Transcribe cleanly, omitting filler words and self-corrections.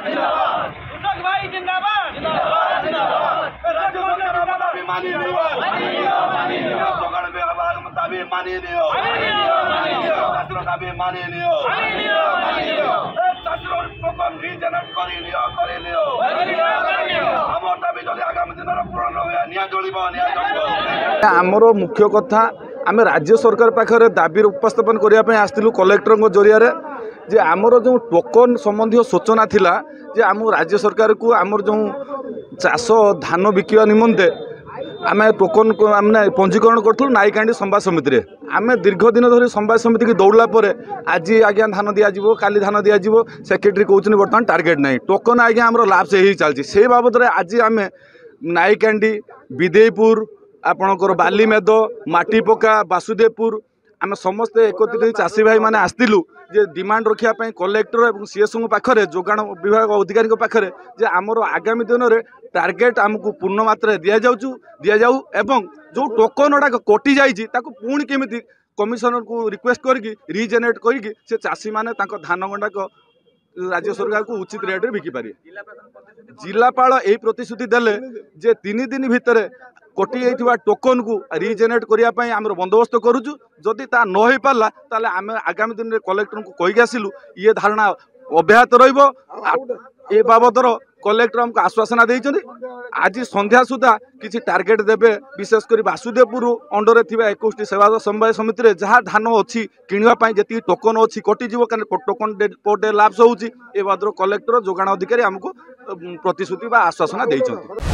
कृषक भाई जिंदाबाद आमर मुख्य कथा आम राज्य सरकार पाखे दाबी उपस्थापन करने आसलु कलेक्टर जरिया जे आमर जो टोकन संबंधी सूचना थिला जे आम राज्य सरकार को आमर जो चाष धान बिकिवा निमंते आम टोकन आम पंजीकरण करूँ नाईकांडी संवाद समिति आम दीर्घ दिन धरी संवाद समिति की दौड़ला आज आज्ञा धान दिज्व काली धान दिज्व सेक्रेटरी कहते बर्तमान टार्गेट ना टोकन आज्ञा आम लाप्स हो चलती से बाबद आज आम नाईकांडी विदेयपुर आपणकर बालीमेद माटीपका वासुदेवपुर आम समस्ते एकत्रित चाषी भाई मैंने आसलु जे डिमांड रखापी कलेक्टर और सीएस पाखे जोगाण विभाग अधिकारी पाखे जे आमर आगामी दिन में टार्गेट आमको पूर्ण मात्रा दि जाऊ एवं जो टोकन गुड़ाक कटि जाइए पुणी केमी कमिशनर को रिक्वेस्ट करके रिजेनेट करके चाषी मैंने धान गंडाक राज्य सरकार को उचित रेट बिकिपारे जिलापाल यही प्रतिश्रुति देले जे 3 दिन भितर कटि जाइथिबा टोकन को रिजेनेट करने आम बंदोबस्त करुचु जदि ता न हो पारा ताले आम आगामी दिन में कलेक्टर को कहीकि आसिलु ये धारणा अब्याहत रहिबो ए बाबदर कलेक्टर हमको आश्वासना देइछन्ति आज संध्या सुधा किसी टार्गेट देबे विशेषकर वासुदेवपुर अंडर थिबा 21 सेवा समवाय समिति रे जहाँ धान अच्छी किणवा जी टोकन अच्छी कटिଯିव टोकन पर डे लाप्स होउची ए बादर कलेक्टर जोगाण अधिकारी हमको प्रतिश्रुति आश्वासना देइछन्ति।